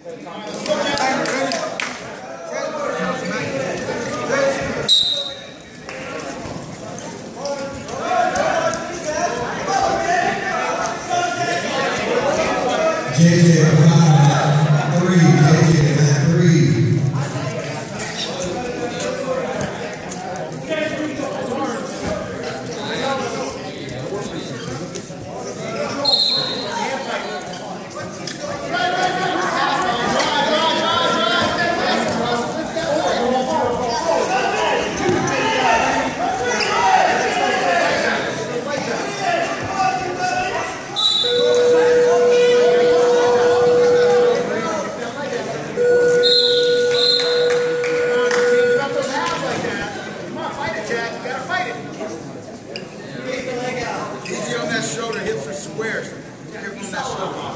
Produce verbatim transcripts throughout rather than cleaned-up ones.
J J, three, J J, at three. Easy on that shoulder, hips are squares. Careful on that shoulder.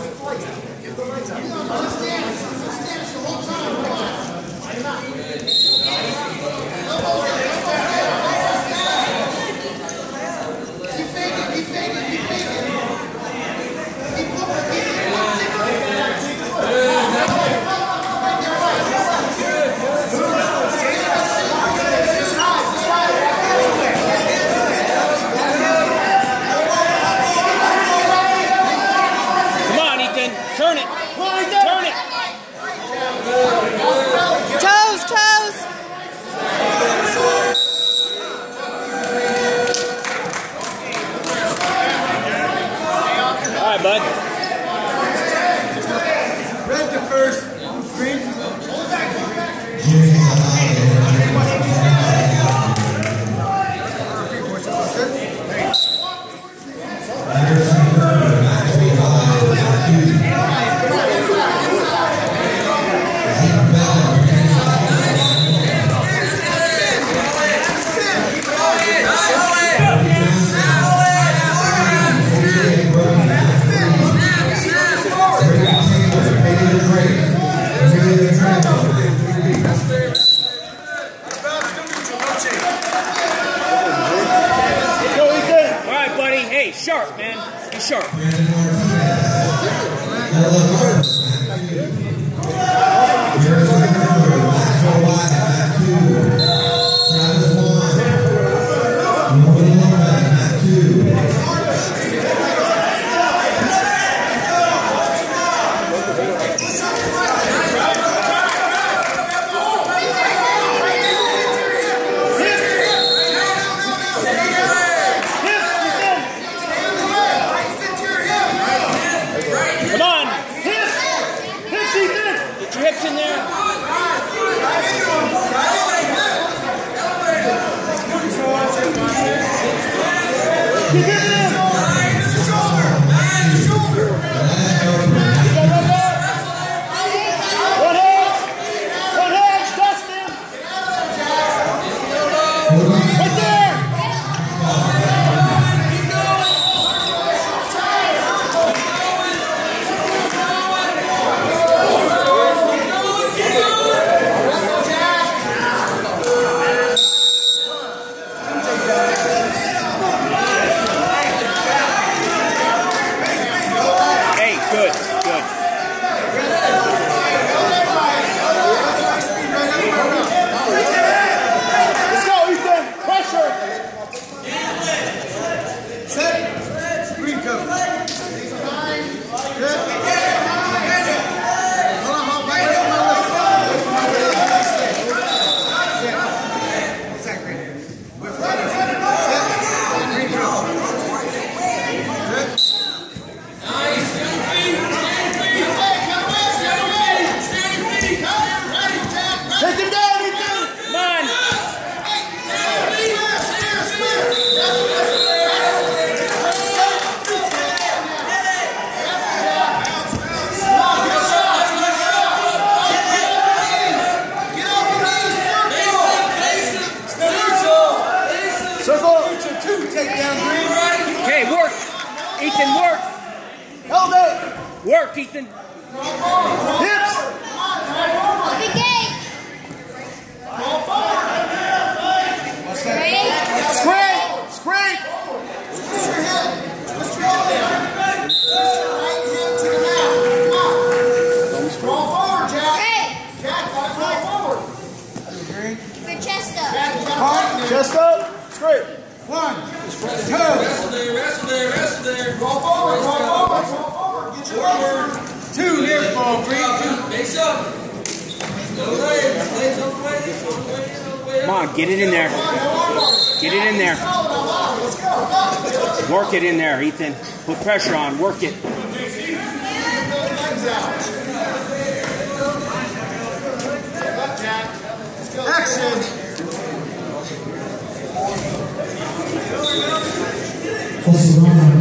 Keep faking, keep faking, keep faking. Keep moving, keep Turn it! Turn it! Toes, toes! All right, bud. red to first, green. Hey, sharp, man. Be sharp. Hips in there. Keep it in. Shoulder. Shoulder. One hand. One hand. Dust him. Right there. Good, good. Let's go, Ethan. Pressure. Set. Green coat. Good. Hold on, hold back. What's that green? With set. Green coat. Good. Nice. Take him down, Ethan! Come on! Circle. Two, take down green. Okay, work! Ethan, work! Held it. Work, Ethan! Hips. Big gate! Scrape. Scrape. Twist your hip. Twist your elbow. Right hand to the mat. Come on. Chest up. Straight. One, two. Wrestle there, wrestle there, wrestle there. Roll forward, roll forward, roll forward. Get your forward. Two, near fall, three, two. Face up. No legs, legs on the way, on the way, on the way. Come on, get it in there. Get it in there. Let's go. Work it in there, Ethan. Put pressure on. Work it. Action. Jose Ramos.